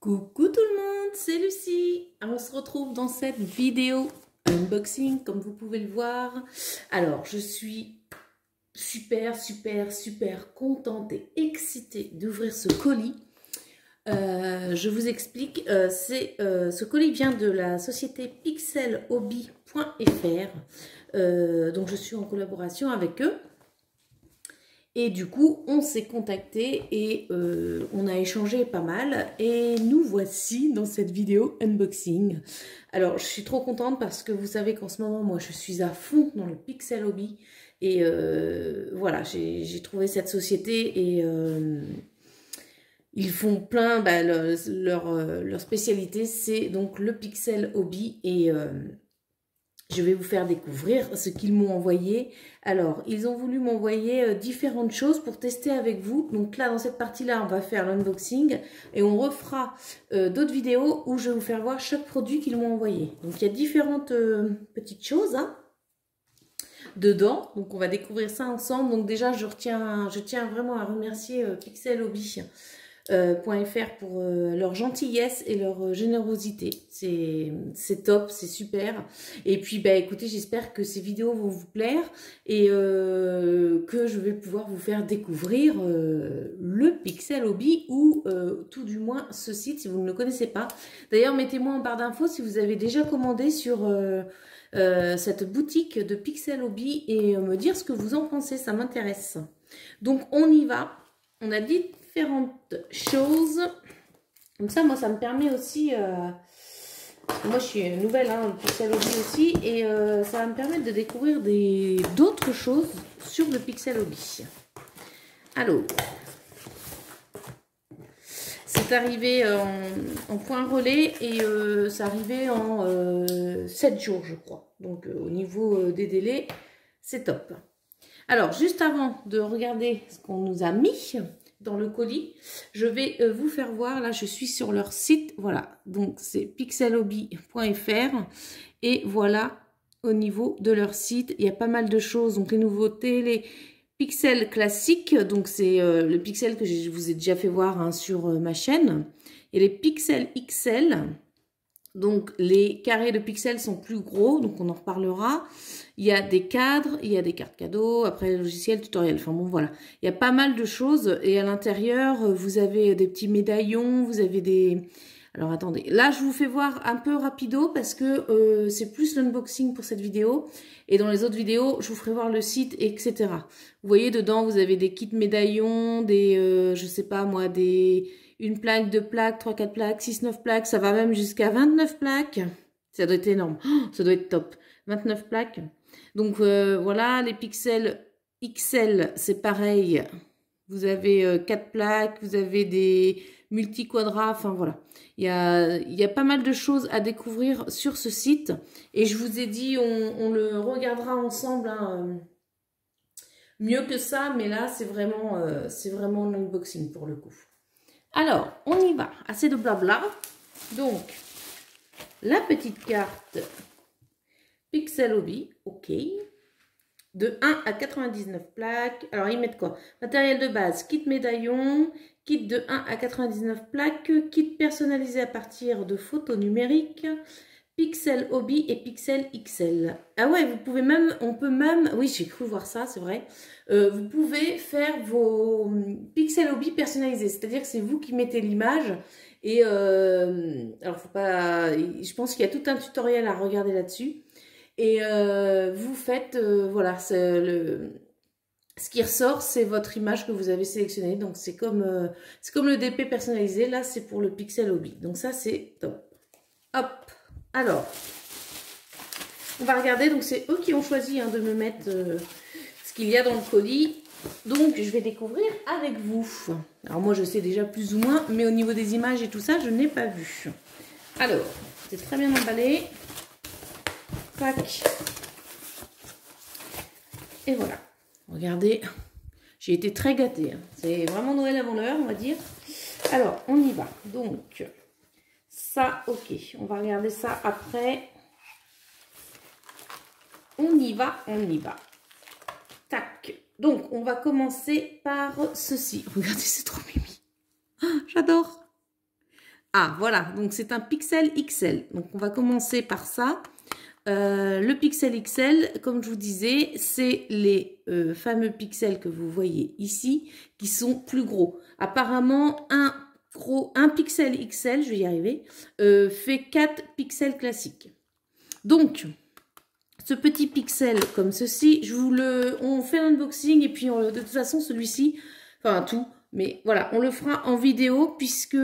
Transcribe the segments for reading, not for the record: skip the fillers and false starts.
Coucou tout le monde, c'est Lucie. On se retrouve dans cette vidéo unboxing comme vous pouvez le voir. Alors je suis super contente et excitée d'ouvrir ce colis. Je vous explique, ce colis vient de la société pixelhobby.fr. Donc je suis en collaboration avec eux. Et du coup, on s'est contacté et on a échangé pas mal. Et nous voici dans cette vidéo unboxing. Alors, je suis trop contente parce que vous savez qu'en ce moment, moi, je suis à fond dans le Pixel Hobby. Et voilà, j'ai trouvé cette société et ils font plein, leur spécialité, c'est donc le Pixel Hobby. Et je vais vous faire découvrir ce qu'ils m'ont envoyé. Alors, ils ont voulu m'envoyer différentes choses pour tester avec vous. Donc là, dans cette partie-là, on va faire l'unboxing et on refera d'autres vidéos où je vais vous faire voir chaque produit qu'ils m'ont envoyé. Donc, il y a différentes petites choses dedans. Donc, on va découvrir ça ensemble. Donc déjà, je tiens vraiment à remercier Pixel Hobby. .fr pour leur gentillesse et leur générosité. C'est top, c'est super. Et puis bah écoutez, j'espère que ces vidéos vont vous plaire et que je vais pouvoir vous faire découvrir le Pixel Hobby ou tout du moins ce site si vous ne le connaissez pas. D'ailleurs, mettez-moi en barre d'infos si vous avez déjà commandé sur cette boutique de Pixel Hobby et me dire ce que vous en pensez, ça m'intéresse. Donc on y va. On a dit différentes choses. Comme ça, moi, ça me permet aussi... moi, je suis nouvelle, hein, le Pixel Hobby aussi. Et ça va me permettre de découvrir d'autres choses sur le Pixel Hobby. Alors, c'est arrivé en point relais et c'est arrivé en 7 jours, je crois. Donc, au niveau des délais, c'est top. Alors, juste avant de regarder ce qu'on nous a mis dans le colis, je vais vous faire voir, là je suis sur leur site, voilà, donc c'est pixelhobby.fr et voilà au niveau de leur site, il y a pas mal de choses, donc les nouveautés, les pixels classiques, donc c'est le pixel que je vous ai déjà fait voir hein, sur ma chaîne, et les pixels XL. Donc, les carrés de pixels sont plus gros, donc on en reparlera. Il y a des cadres, il y a des cartes cadeaux, après logiciel, tutoriel. Enfin bon, voilà. Il y a pas mal de choses. Et à l'intérieur, vous avez des petits médaillons, vous avez des... Alors, attendez. Là, je vous fais voir un peu rapido parce que c'est plus l'unboxing pour cette vidéo. Et dans les autres vidéos, je vous ferai voir le site, etc. Vous voyez, dedans, vous avez des kits médaillons, des, je sais pas moi, une plaque, 2 plaques, 3, 4 plaques, 6, 9 plaques. Ça va même jusqu'à 29 plaques. Ça doit être énorme. Oh, ça doit être top. 29 plaques. Donc, voilà, les pixels XL, c'est pareil. Vous avez 4 plaques, vous avez des multi-quadras, enfin voilà. Il y a pas mal de choses à découvrir sur ce site. Et je vous ai dit, on le regardera ensemble. Hein, mieux que ça, mais là, c'est vraiment l'unboxing pour le coup. Alors, on y va. Assez de blabla. Donc, la petite carte Pixel Hobby, ok. De 1 à 99 plaques. Alors, ils mettent quoi? Matériel de base, kit médaillon, kit de 1 à 99 plaques, kit personnalisé à partir de photos numériques, Pixel Hobby et Pixel XL. Ah ouais, vous pouvez même, on peut même, oui, j'ai cru voir ça, c'est vrai. Vous pouvez faire vos Pixel Hobby personnalisés, c'est-à-dire que c'est vous qui mettez l'image. Et alors, faut pas, je pense qu'il y a tout un tutoriel à regarder là-dessus. Et vous faites, voilà, ce qui ressort, c'est votre image que vous avez sélectionnée. Donc, c'est comme le DP personnalisé. Là, c'est pour le Pixel Hobby. Donc, ça, c'est top. Hop. Alors, on va regarder. Donc, c'est eux qui ont choisi hein, de me mettre ce qu'il y a dans le colis. Donc, je vais découvrir avec vous. Alors, moi, je sais déjà plus ou moins. Mais au niveau des images et tout ça, je n'ai pas vu. Alors, c'est très bien emballé. Tac. Et voilà. Regardez, j'ai été très gâtée. Hein. C'est vraiment Noël avant l'heure, on va dire. Alors, on y va. Donc, ça, ok. On va regarder ça après. On y va, on y va. Tac. Donc, on va commencer par ceci. Regardez, c'est trop mimi. Ah, j'adore. Ah, voilà, donc c'est un Pixel XL. Donc, on va commencer par ça. Le Pixel XL, comme je vous disais, c'est les fameux pixels que vous voyez ici, qui sont plus gros. Apparemment, un Pixel XL, je vais y arriver, fait 4 pixels classiques. Donc, ce petit pixel comme ceci, on fait l'unboxing et puis de toute façon, celui-ci, enfin tout, mais voilà, on le fera en vidéo puisque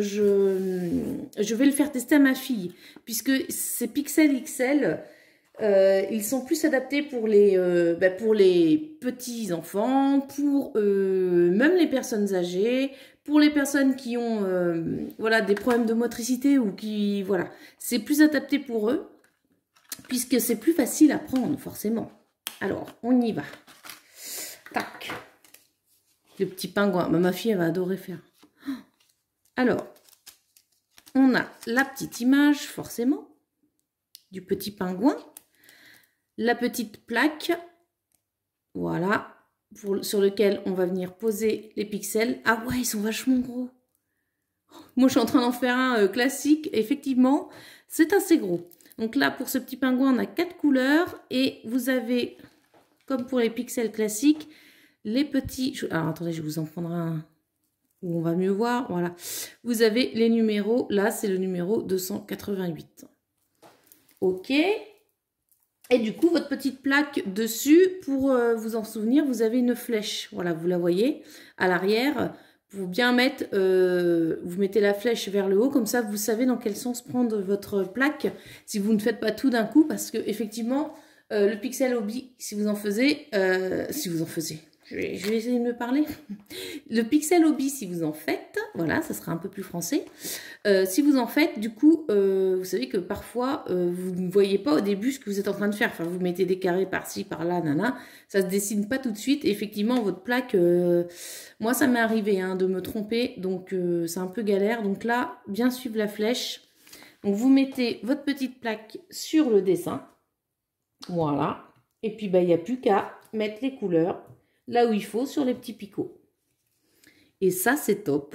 je vais le faire tester à ma fille. Puisque ces Pixel XL, ils sont plus adaptés pour les petits enfants, pour même les personnes âgées, pour les personnes qui ont voilà, des problèmes de motricité ou qui, voilà, c'est plus adapté pour eux puisque c'est plus facile à prendre forcément. Alors, on y va. Tac. Le petit pingouin. Ma fille, elle va adorer faire. Alors, on a la petite image, forcément, du petit pingouin. La petite plaque, voilà, sur lequel on va venir poser les pixels. Ah ouais, ils sont vachement gros. Moi, je suis en train d'en faire un classique. Effectivement, c'est assez gros. Donc là, pour ce petit pingouin, on a 4 couleurs. Et vous avez, comme pour les pixels classiques, les petits... Alors, attendez, je vais vous en prendre un où on va mieux voir. Voilà. Vous avez les numéros. Là, c'est le numéro 288. OK. Et du coup, votre petite plaque dessus, pour vous en souvenir, vous avez une flèche. Voilà, vous la voyez à l'arrière. Pour bien mettre, vous mettez la flèche vers le haut. Comme ça, vous savez dans quel sens prendre votre plaque. Si vous ne faites pas tout d'un coup. Parce que effectivement, le Pixel Hobby, si vous en faisiez... Je vais essayer de me parler. Le Pixel Hobby, si vous en faites, voilà, ça sera un peu plus français. Si vous en faites, du coup, vous savez que parfois, vous ne voyez pas au début ce que vous êtes en train de faire. Enfin, vous mettez des carrés par-ci, par-là, nana. Ça se dessine pas tout de suite. Et effectivement, votre plaque, moi, ça m'est arrivé de me tromper. Donc, c'est un peu galère. Donc là, bien suivre la flèche. Donc, vous mettez votre petite plaque sur le dessin. Voilà. Et puis, il n'y a plus qu'à mettre les couleurs là où il faut, sur les petits picots. Et ça, c'est top.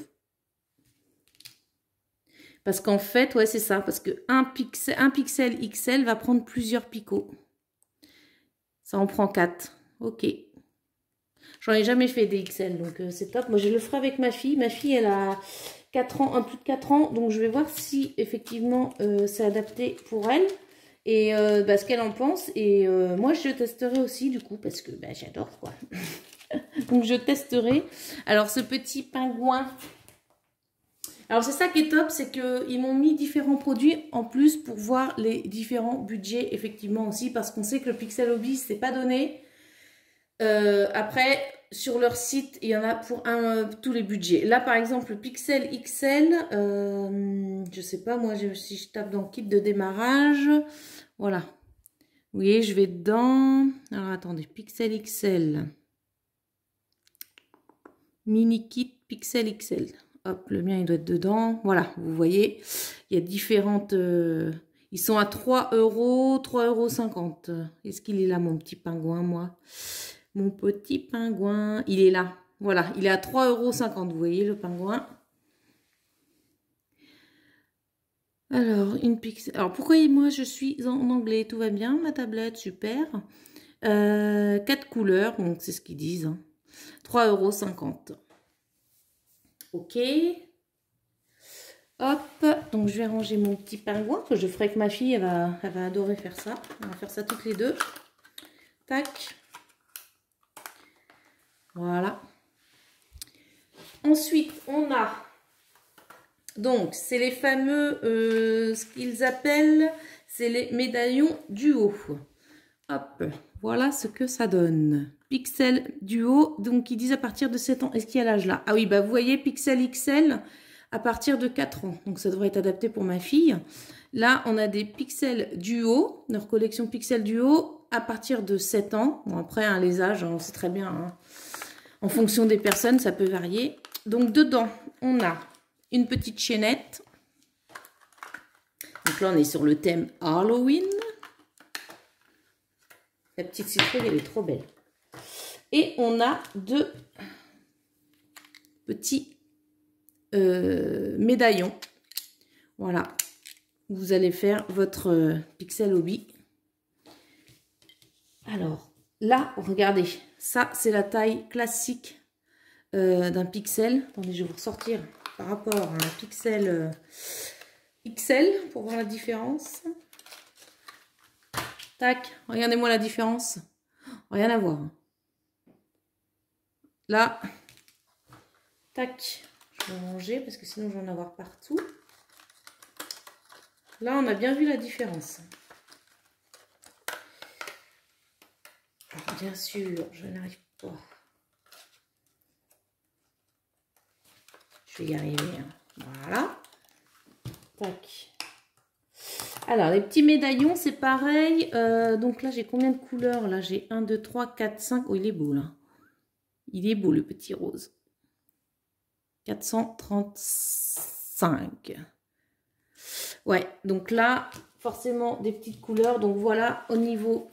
Parce qu'en fait, ouais, c'est ça. Parce qu'un pixel XL va prendre plusieurs picots. Ça en prend 4. OK. J'en ai jamais fait des XL, donc c'est top. Moi, je le ferai avec ma fille. Ma fille, elle a 4 ans, un peu de 4 ans. Donc, je vais voir si, effectivement, c'est adapté pour elle. Et ce qu'elle en pense. Et moi, je testerai aussi, du coup, parce que j'adore, quoi. Donc, je testerai. Alors, ce petit pingouin. Alors, c'est ça qui est top, c'est qu'ils m'ont mis différents produits en plus pour voir les différents budgets, effectivement, aussi. Parce qu'on sait que le Pixel Hobby, c'est pas donné. Après, sur leur site, il y en a pour tous les budgets. Là, par exemple, le Pixel XL, je sais pas, moi, si je tape dans kit de démarrage, voilà. Vous voyez, je vais dedans. Alors, attendez, Pixel XL. Mini kit Pixel XL. Hop, le mien, il doit être dedans. Voilà, vous voyez, il y a différentes... ils sont à 3 €, 3,50 €. Est-ce qu'il est là, mon petit pingouin, moi? Mon petit pingouin, il est là. Voilà, il est à 3,50 €. Vous voyez, le pingouin. Alors, une pixel... Alors, pourquoi moi, je suis en anglais? Tout va bien, ma tablette, super. 4 couleurs, donc c'est ce qu'ils disent. 3,50 €. OK. Hop, donc je vais ranger mon petit pingouin que je ferai avec ma fille. Elle va adorer faire ça. On va faire ça toutes les deux. Tac. Voilà. Ensuite, on a... Donc, c'est les fameux... ce qu'ils appellent... C'est les médaillons duo. Hop. Voilà ce que ça donne. Pixel duo. Donc, ils disent à partir de 7 ans. Est-ce qu'il y a l'âge là? Ah oui, vous voyez, Pixel XL... à partir de 4 ans. Donc, ça devrait être adapté pour ma fille. Là, on a des Pixel Duo, leur collection Pixel Duo, à partir de 7 ans. Bon, après, les âges, on sait très bien. En fonction des personnes, ça peut varier. Donc, dedans, on a une petite chaînette. Donc là, on est sur le thème Halloween. La petite citrouille, elle est trop belle. Et on a 2 petits... médaillons. Voilà, vous allez faire votre pixel hobby. Alors, là, regardez, ça, c'est la taille classique d'un pixel. Attendez, je vais vous ressortir par rapport à un pixel XL pour voir la différence. Tac, regardez-moi la différence. Rien à voir. Là, tac, je vais ranger parce que sinon je vais en avoir partout. Là, on a bien vu la différence. Alors, bien sûr, je n'arrive pas. Je vais y arriver. Hein. Voilà. Tac. Alors, les petits médaillons, c'est pareil. Donc là, j'ai combien de couleurs? Là, j'ai 1, 2, 3, 4, 5. Oh, il est beau, là. Il est beau, le petit rose. 435. Ouais, donc là, forcément, des petites couleurs. Donc voilà, au niveau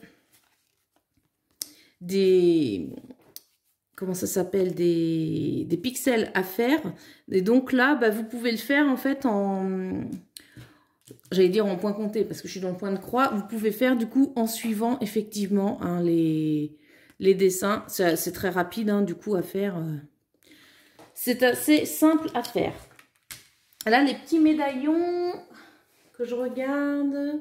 des... Comment ça s'appelle, des pixels à faire. Et donc là, bah, vous pouvez le faire en fait en... J'allais dire en point compté parce que je suis dans le point de croix. Vous pouvez faire du coup en suivant effectivement hein, les dessins. C'est très rapide hein, du coup à faire. C'est assez simple à faire. Là, les petits médaillons que je regarde.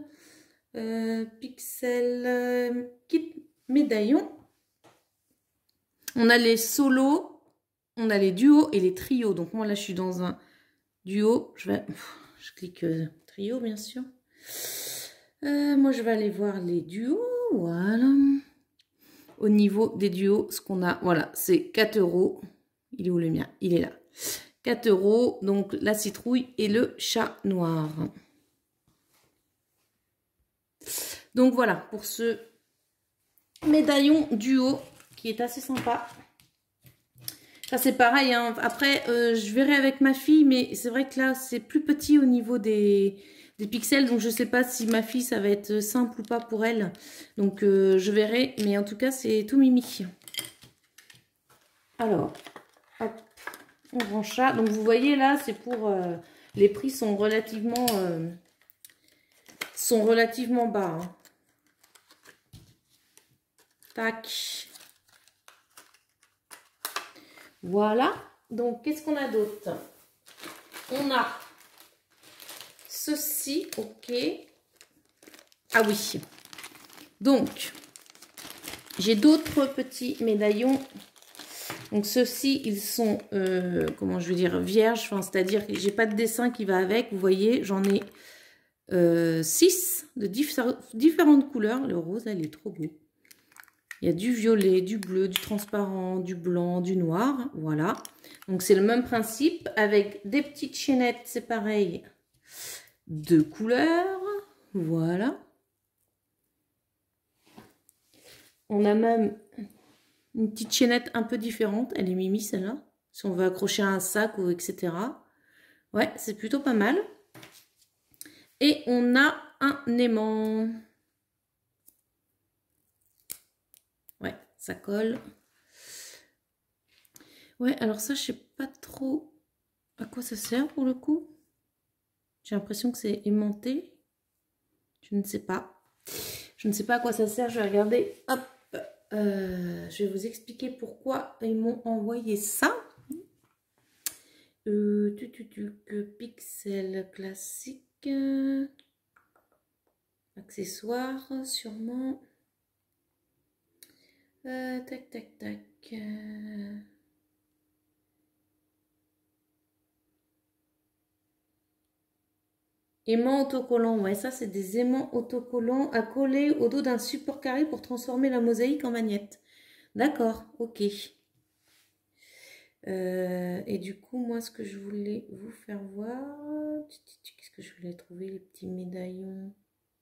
Pixel kit médaillon. On a les solos, on a les duos et les trios. Donc moi là, je suis dans un duo. Je clique trio, bien sûr. Moi, je vais aller voir les duos. Voilà. Au niveau des duos, ce qu'on a, voilà, c'est 4 €. Il est où le mien? Il est là. 4 €. Donc la citrouille et le chat noir. Donc voilà pour ce médaillon duo qui est assez sympa. Ça c'est pareil, hein. Après je verrai avec ma fille, mais c'est vrai que là c'est plus petit au niveau des pixels, donc je sais pas si ma fille ça va être simple ou pas pour elle. Donc je verrai, mais en tout cas c'est tout mimi. Alors, hop, on range ça. Donc vous voyez là, c'est pour... les prix sont relativement bas. Hein. Tac. Voilà. Donc, qu'est-ce qu'on a d'autre? On a ceci. Ok. Ah oui. Donc, j'ai d'autres petits médaillons. Donc, ceux-ci, ils sont, comment je veux dire, vierges. Enfin, c'est-à-dire que j'ai pas de dessin qui va avec. Vous voyez, j'en ai 6 de différentes couleurs. Le rose, elle est trop beau. Il y a du violet, du bleu, du transparent, du blanc, du noir. Voilà. Donc, c'est le même principe avec des petites chaînettes, c'est pareil, de couleurs. Voilà. On a même une petite chaînette un peu différente. Elle est mimi, celle-là. Si on veut accrocher à un sac ou etc. Ouais, c'est plutôt pas mal. Et on a un aimant. Ouais, ça colle. Ouais, alors ça, je sais pas trop à quoi ça sert pour le coup. J'ai l'impression que c'est aimanté. Je ne sais pas. Je ne sais pas à quoi ça sert. Je vais regarder. Hop. Je vais vous expliquer pourquoi ils m'ont envoyé ça. Pixel classique. Accessoires, sûrement. Tac, tac, tac. Aimants autocollants. Ouais, ça, c'est des aimants autocollants à coller au dos d'un support carré pour transformer la mosaïque en magnette. D'accord, ok. Et du coup, moi, ce que je voulais vous faire voir... Qu'est-ce que je voulais trouver? Les petits médaillons.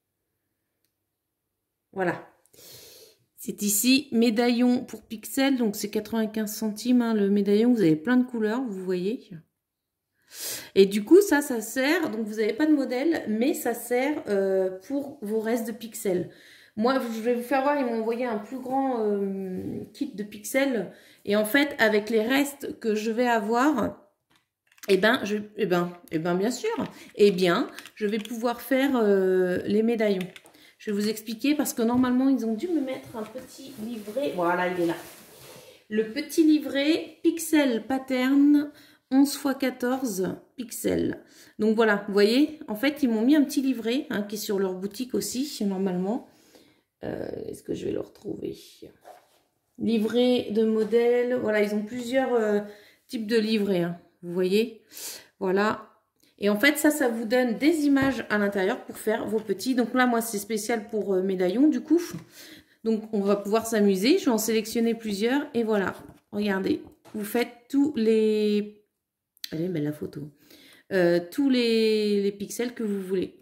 Voilà. C'est ici, médaillon pour pixels. Donc, c'est 95 centimes. Hein, le médaillon, vous avez plein de couleurs, vous voyez. Et du coup, ça sert... Donc, vous n'avez pas de modèle, mais ça sert pour vos restes de pixels. Moi, je vais vous faire voir, ils m'ont envoyé un plus grand kit de pixels. Et en fait, avec les restes que je vais avoir, bien sûr, je vais pouvoir faire les médaillons. Je vais vous expliquer parce que normalement, ils ont dû me mettre un petit livret. Voilà, il est là. Le petit livret Pixel Pattern 11 x 14 pixels. Donc voilà, vous voyez, en fait, ils m'ont mis un petit livret hein, qui est sur leur boutique aussi, normalement. Est-ce que je vais le retrouver? Livret de modèles. Voilà, ils ont plusieurs types de livrets. Hein, vous voyez? Voilà. Et en fait, ça vous donne des images à l'intérieur pour faire vos petits. Donc là, moi, c'est spécial pour médaillons, du coup. Donc, on va pouvoir s'amuser. Je vais en sélectionner plusieurs. Et voilà, regardez. Vous faites tous les... Elle est belle la photo. Tous les pixels que vous voulez.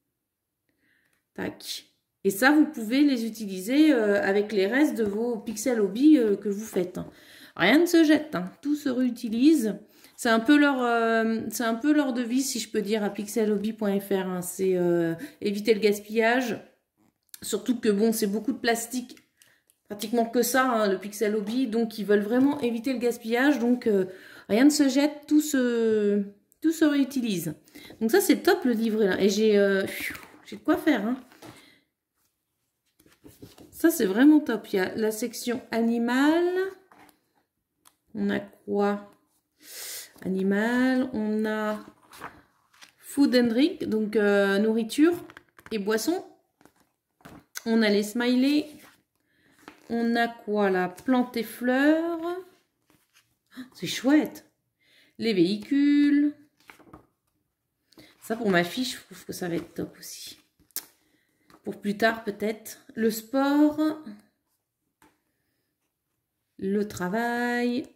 Tac. Et ça, vous pouvez les utiliser avec les restes de vos pixels hobby que vous faites. Rien ne se jette, hein. Tout se réutilise. C'est un peu leur devise, si je peux dire, à pixelhobby.fr. Hein. C'est éviter le gaspillage. Surtout que, bon, c'est beaucoup de plastique. Pratiquement que ça, hein, le Pixel Hobby. Donc, ils veulent vraiment éviter le gaspillage. Donc, rien ne se jette, tout se réutilise. Donc, ça, c'est top, le livret. Là. Et j'ai de quoi faire, hein. Ça, c'est vraiment top. Il y a la section animal. On a quoi? Animal. On a food and drink, donc nourriture et boissons. On a les smileys. On a quoi là? Plantes et fleurs. C'est chouette. Les véhicules. Ça, pour ma fille, je trouve que ça va être top aussi. Pour plus tard, peut-être. Le sport. Le travail.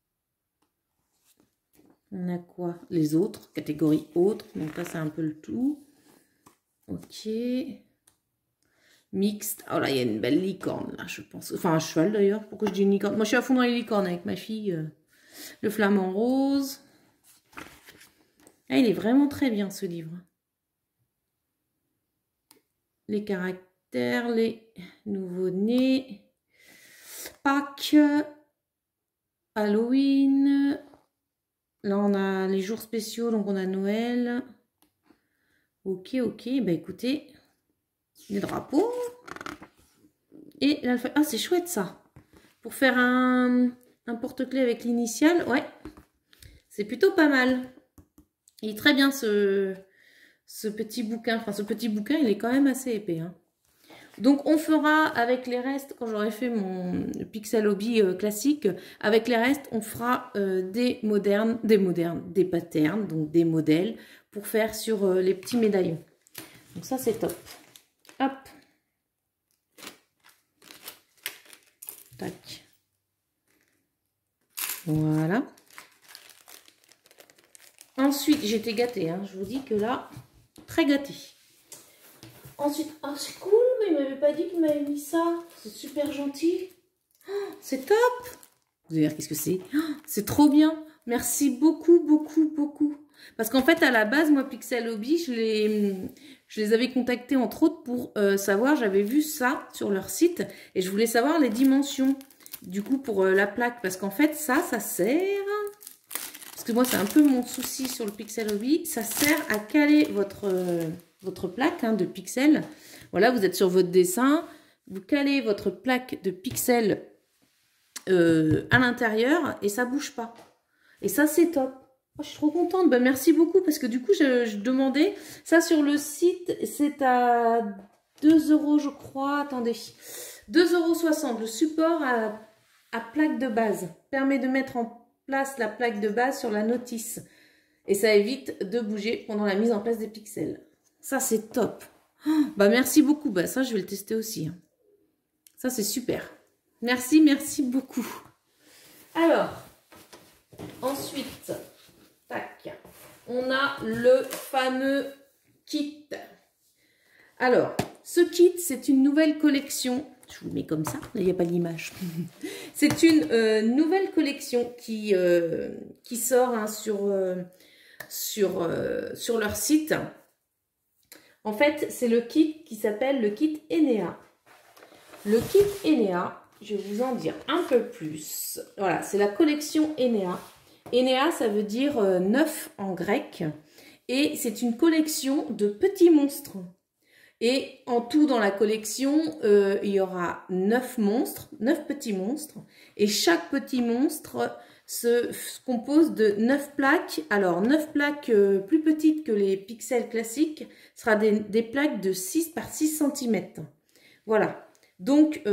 On a quoi? Les autres. Catégorie autres. Donc là, c'est un peu le tout. Ok. Mixte. Oh là, il y a une belle licorne, là, je pense. Enfin, un cheval, d'ailleurs. Pourquoi je dis une licorne? Moi, je suis à fond dans les licornes avec ma fille. Le flamant rose. Ah, il est vraiment très bien, ce livre. Les caractères, les nouveau-nés. Pâques. Halloween. Là, on a les jours spéciaux, donc on a Noël. Ok, ok. Bah, écoutez... Les drapeaux. Et l'alphabet. Ah, c'est chouette ça. Pour faire un porte-clés avec l'initiale. Ouais. C'est plutôt pas mal. Il est très bien ce petit bouquin. Enfin, ce petit bouquin, il est quand même assez épais. Hein. Donc, on fera avec les restes, quand j'aurai fait mon Pixel Hobby classique, avec les restes, on fera des patterns, donc des modèles, pour faire sur les petits médaillons. Donc ça, c'est top. Hop. Tac. Voilà. Ensuite, j'étais gâtée. Hein. Je vous dis que là, très gâtée. Ensuite, ah, c'est cool, mais il m'avait pas dit qu'il m'avait mis ça. C'est super gentil. Oh, c'est top. Vous allez voir qu'est-ce que c'est. Oh, c'est trop bien. Merci beaucoup, beaucoup, beaucoup. Parce qu'en fait, à la base, moi, Pixel Hobby, je les avais contactés, entre autres, pour savoir, j'avais vu ça sur leur site, et je voulais savoir les dimensions, du coup, pour la plaque. Parce qu'en fait, ça sert, parce que moi, c'est un peu mon souci sur le Pixel Hobby, ça sert à caler votre plaque hein, de pixels. Voilà, vous êtes sur votre dessin, vous calez votre plaque de pixels à l'intérieur, et ça bouge pas. Et ça, c'est top. Oh, je suis trop contente. Ben, merci beaucoup parce que du coup, je demandais ça sur le site. C'est à 2 €, je crois. Attendez. 2,60 €. Le support à plaque de base permet de mettre en place la plaque de base sur la notice. Et ça évite de bouger pendant la mise en place des pixels. Ça, c'est top. Oh, bah, merci beaucoup. Bah, ça, je vais le tester aussi. Hein. Ça, c'est super. Merci, merci beaucoup. Alors, ensuite... Tac. On a le fameux kit. Alors, ce kit, c'est une nouvelle collection. Je vous le mets comme ça, là, il n'y a pas d'image. C'est une nouvelle collection qui sort hein, sur leur site. En fait, c'est le kit qui s'appelle le kit Enea. Le kit Enea, je vais vous en dire un peu plus. Voilà, c'est la collection Enea. Enea, ça veut dire 9 en grec. Et c'est une collection de petits monstres. Et en tout, dans la collection, il y aura 9 monstres, 9 petits monstres. Et chaque petit monstre se compose de 9 plaques. Alors, 9 plaques plus petites que les pixels classiques, ce sera des plaques de 6 par 6 cm. Voilà. Donc,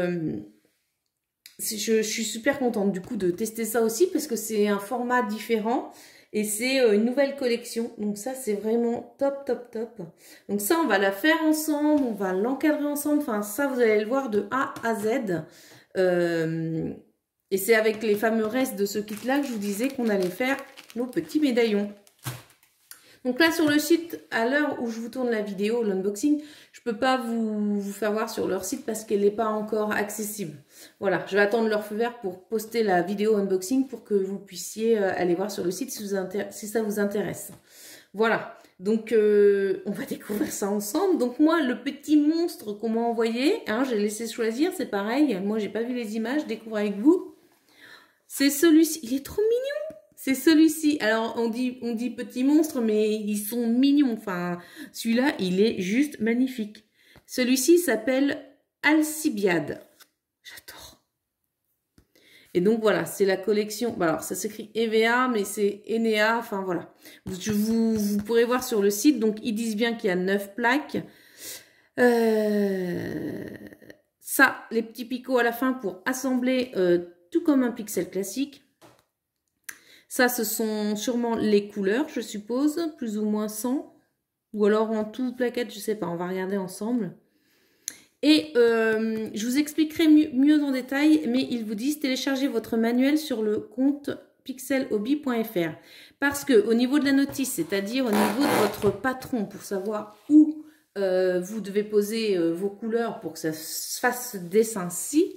je suis super contente du coup de tester ça aussi parce que c'est un format différent. Et c'est une nouvelle collection. Donc ça, c'est vraiment top, top, top. Donc ça, on va la faire ensemble. On va l'encadrer ensemble. Enfin, ça, vous allez le voir de A à Z. Et c'est avec les fameux restes de ce kit-là que je vous disais qu'on allait faire nos petits médaillons. Donc là, sur le site, à l'heure où je vous tourne la vidéo, l'unboxing, je ne peux pas vous faire voir sur leur site parce qu'elle n'est pas encore accessible. Voilà, je vais attendre leur feu vert pour poster la vidéo unboxing pour que vous puissiez aller voir sur le site si ça vous intéresse. Voilà, donc on va découvrir ça ensemble. Donc moi, le petit monstre qu'on m'a envoyé, hein, j'ai laissé choisir, c'est pareil. Moi, j'ai pas vu les images, je découvre avec vous. C'est celui-ci, il est trop mignon. C'est celui-ci. Alors, on dit petit monstre, mais ils sont mignons. Enfin, celui-là, il est juste magnifique. Celui-ci s'appelle Alcibiade. J'adore. Et donc, voilà, c'est la collection. Alors, ça s'écrit EVA, mais c'est Enea. Enfin, voilà. Vous pourrez voir sur le site. Donc, ils disent bien qu'il y a 9 plaques. Ça, les petits picots à la fin pour assembler tout comme un pixel classique. Ça, ce sont sûrement les couleurs, je suppose, plus ou moins 100. Ou alors en toute plaquette, je ne sais pas, on va regarder ensemble. Et je vous expliquerai mieux en détail, mais ils vous disent téléchargez votre manuel sur le compte pixelhobby.fr. Parce qu'au niveau de la notice, c'est-à-dire au niveau de votre patron, pour savoir où vous devez poser vos couleurs pour que ça fasse ce dessin-ci,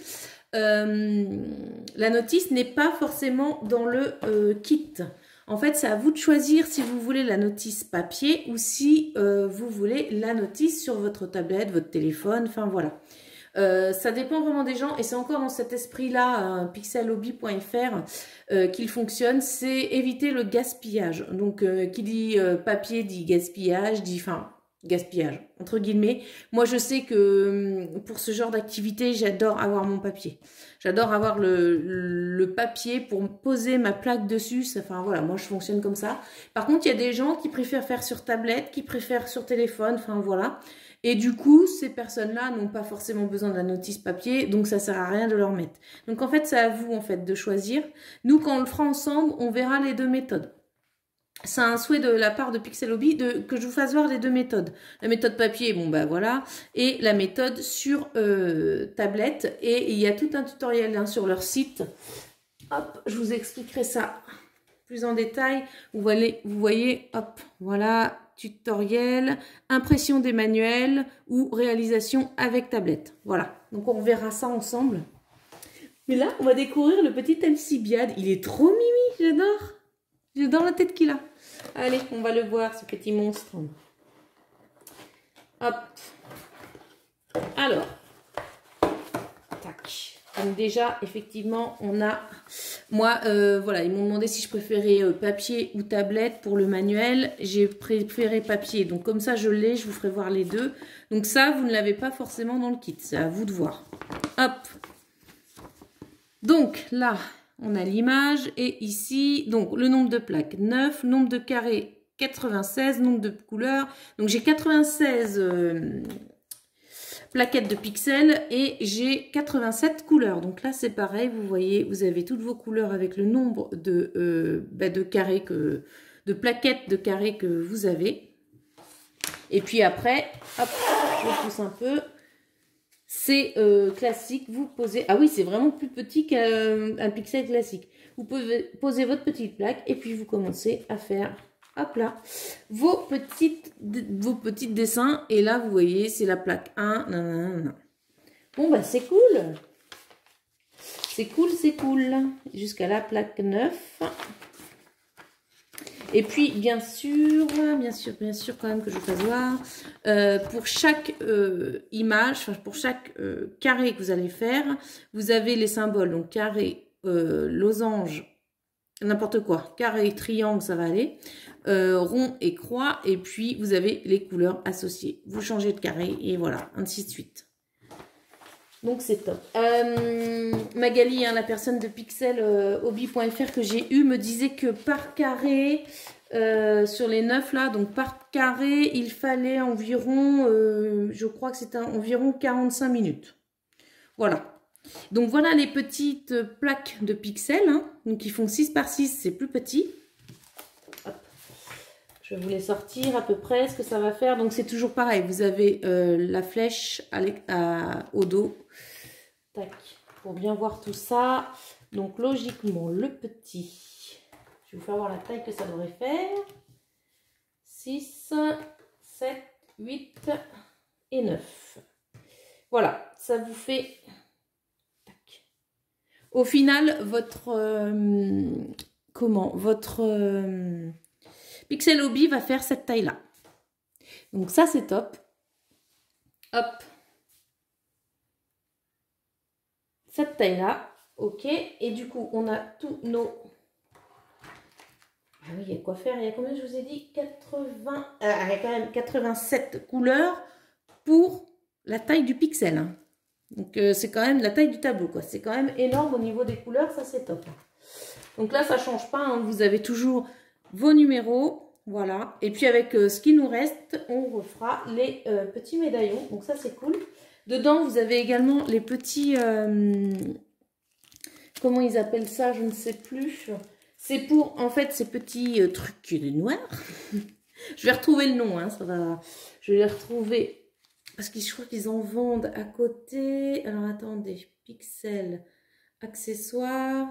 la notice n'est pas forcément dans le kit. En fait, c'est à vous de choisir si vous voulez la notice papier ou si vous voulez la notice sur votre tablette, votre téléphone, enfin voilà. Ça dépend vraiment des gens et c'est encore dans cet esprit-là, pixelhobby.fr, qu'il fonctionne, c'est éviter le gaspillage. Donc, qui dit papier dit gaspillage, dit... Enfin, gaspillage, entre guillemets. Moi, je sais que pour ce genre d'activité, j'adore avoir mon papier. J'adore avoir le papier pour poser ma plaque dessus. Enfin, voilà, moi, je fonctionne comme ça. Par contre, il y a des gens qui préfèrent faire sur tablette, qui préfèrent sur téléphone, enfin, voilà. Et du coup, ces personnes-là n'ont pas forcément besoin de la notice papier, donc ça sert à rien de leur mettre. Donc, en fait, c'est à vous, en fait, de choisir. Nous, quand on le fera ensemble, on verra les deux méthodes. C'est un souhait de la part de Pixel Hobby que je vous fasse voir les deux méthodes. La méthode papier, bon bah voilà, et la méthode sur tablette. Et il y a tout un tutoriel hein, sur leur site. Hop, je vous expliquerai ça plus en détail. Vous voyez, hop, voilà, tutoriel, impression des manuels ou réalisation avec tablette. Voilà, donc on verra ça ensemble. Mais là, on va découvrir le petit Alcibiade. Il est trop mimi, j'adore. J'adore la tête qu'il a. Allez, on va le voir, ce petit monstre. Hop. Alors. Tac. Donc déjà, effectivement, on a... Moi, voilà, ils m'ont demandé si je préférais papier ou tablette pour le manuel. J'ai préféré papier. Donc comme ça, je l'ai. Je vous ferai voir les deux. Donc ça, vous ne l'avez pas forcément dans le kit. C'est à vous de voir. Hop. Donc là... On a l'image et ici, donc le nombre de plaques 9, nombre de carrés 96, nombre de couleurs. Donc j'ai 96 plaquettes de pixels et j'ai 87 couleurs. Donc là c'est pareil, vous voyez, vous avez toutes vos couleurs avec le nombre de carrés de plaquettes de carrés que vous avez. Et puis après, hop, je pousse un peu. C'est classique, vous posez... Ah oui, c'est vraiment plus petit qu'un pixel classique. Vous pouvez poser votre petite plaque et puis vous commencez à faire, hop là, vos petits dessins. Et là, vous voyez, c'est la plaque 1. Nanana. Bon, bah c'est cool. C'est cool, c'est cool. Jusqu'à la plaque 9. Et puis, bien sûr, quand même que je vous fasse voir, pour chaque image, enfin, pour chaque carré que vous allez faire, vous avez les symboles, donc carré, losange n'importe quoi. Carré, triangle, ça va aller. Rond et croix. Et puis, vous avez les couleurs associées. Vous changez de carré et voilà, ainsi de suite. Donc, c'est top. Magali, hein, la personne de pixelhobby.fr que j'ai eu, me disait que par carré, sur les 9 là, donc par carré, il fallait environ, je crois que c'était environ 45 minutes. Voilà. Donc, voilà les petites plaques de pixels. Hein, donc, ils font 6 par 6, c'est plus petit. Hop. Je vais vous les sortir à peu près, ce que ça va faire. Donc, c'est toujours pareil. Vous avez la flèche au dos. Tac. Pour bien voir tout ça. Donc, logiquement, le petit. Je vais vous faire voir la taille que ça devrait faire. 6, 7, 8 et 9. Voilà. Ça vous fait... Au final, votre Pixel Hobby va faire cette taille-là. Donc ça, c'est top. Hop. Cette taille-là. OK. Et du coup, on a tous nos... Ah oui, il y a quoi faire. Il y a combien, je vous ai dit 80... il y a quand même 87 couleurs pour la taille du pixel. Hein. Donc, c'est quand même la taille du tableau, quoi. C'est quand même énorme au niveau des couleurs, ça, c'est top. Donc là, ça ne change pas. Hein. Vous avez toujours vos numéros, voilà. Et puis, avec ce qui nous reste, on refera les petits médaillons. Donc, ça, c'est cool. Dedans, vous avez également les petits... comment ils appellent ça? Je ne sais plus. C'est pour, en fait, ces petits trucs noirs. Je vais retrouver le nom, hein. Ça va... Je vais les retrouver... Parce que je crois qu'ils en vendent à côté. Alors, attendez. Pixel, accessoires.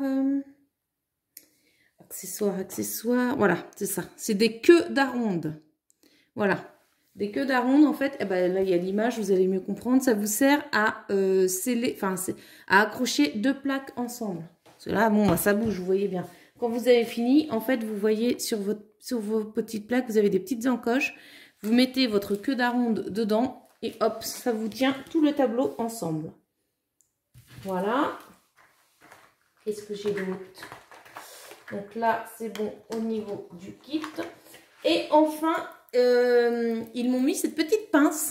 Accessoires. Voilà, c'est ça. C'est des queues d'aronde. Voilà. Des queues d'aronde, en fait. Eh ben, là, il y a l'image, vous allez mieux comprendre. Ça vous sert à sceller, enfin, à accrocher 2 plaques ensemble. Parce que là, bon, ça bouge, vous voyez bien. Quand vous avez fini, en fait, vous voyez sur vos petites plaques, vous avez des petites encoches. Vous mettez votre queue d'aronde dedans. Et hop, ça vous tient tout le tableau ensemble. Voilà. Qu'est-ce que j'ai d'autre? Donc là, c'est bon au niveau du kit. Et enfin, ils m'ont mis cette petite pince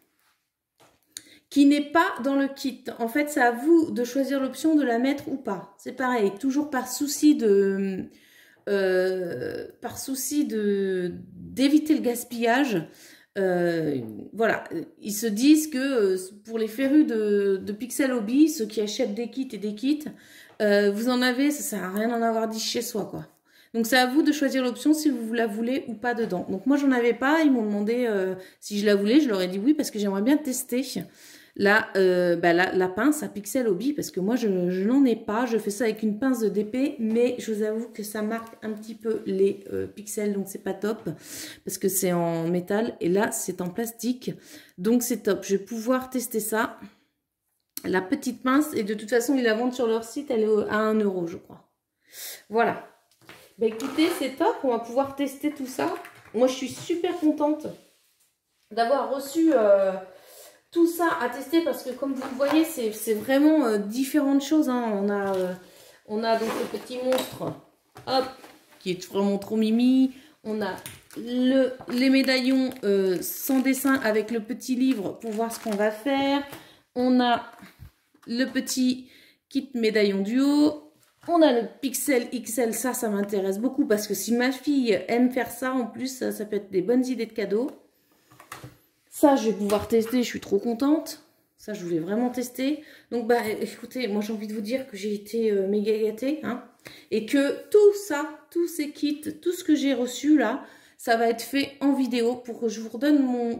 qui n'est pas dans le kit. En fait, c'est à vous de choisir l'option de la mettre ou pas. C'est pareil, toujours par souci d'éviter le gaspillage. Voilà, ils se disent que pour les férus de Pixel Hobby, ceux qui achètent des kits et des kits, vous en avez, ça sert à rien d'en avoir 10 chez soi, quoi. Donc c'est à vous de choisir l'option si vous la voulez ou pas dedans. Donc moi j'en avais pas, ils m'ont demandé si je la voulais, je leur ai dit oui parce que j'aimerais bien tester la pince à Pixel Hobby parce que moi je n'en ai pas, je fais ça avec une pince de DP mais je vous avoue que ça marque un petit peu les pixels donc c'est pas top parce que c'est en métal et là c'est en plastique donc c'est top, je vais pouvoir tester ça, la petite pince et de toute façon ils la vendent sur leur site, elle est à 1 € je crois. Voilà, bah écoutez c'est top, on va pouvoir tester tout ça, moi je suis super contente d'avoir reçu tout ça à tester parce que comme vous le voyez c'est vraiment différentes choses hein. On a donc le petit monstre hop qui est vraiment trop mimi, on a les médaillons sans dessin avec le petit livre pour voir ce qu'on va faire, on a le petit kit médaillon duo, on a le Pixel XL, ça m'intéresse beaucoup parce que si ma fille aime faire ça en plus ça peut être des bonnes idées de cadeaux. Ça, je vais pouvoir tester, je suis trop contente. Ça, je voulais vraiment tester. Donc, bah, écoutez, moi, j'ai envie de vous dire que j'ai été méga gâtée. Hein, et que tout ça, tous ces kits, tout ce que j'ai reçu là, ça va être fait en vidéo pour que je vous donne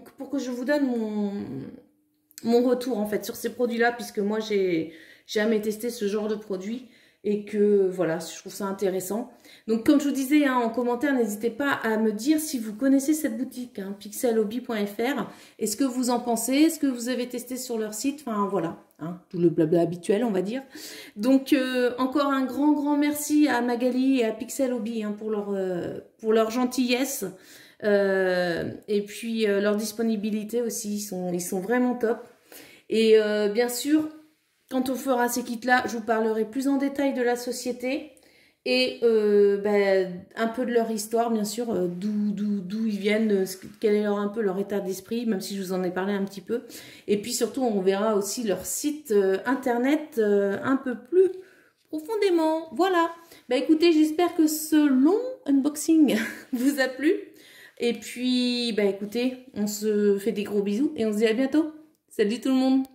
mon retour, en fait, sur ces produits-là. Puisque moi, j'ai jamais testé ce genre de produit. Et que, voilà, je trouve ça intéressant. Donc, comme je vous disais hein, en commentaire, n'hésitez pas à me dire si vous connaissez cette boutique, hein, pixelhobby.fr. Et ce que vous en pensez, est-ce que vous avez testé sur leur site. Enfin, voilà, hein, tout le blabla habituel, on va dire. Donc, encore un grand merci à Magali et à Pixel Hobby hein, pour leur gentillesse. Et puis, leur disponibilité aussi, ils sont vraiment top. Et bien sûr... Quand on fera ces kits-là, je vous parlerai plus en détail de la société et un peu de leur histoire, bien sûr, d'où ils viennent, quel est un peu leur état d'esprit, même si je vous en ai parlé un petit peu. Et puis surtout, on verra aussi leur site internet un peu plus profondément. Voilà. Bah écoutez, j'espère que ce long unboxing vous a plu. Et puis, bah écoutez, on se fait des gros bisous et on se dit à bientôt. Salut tout le monde!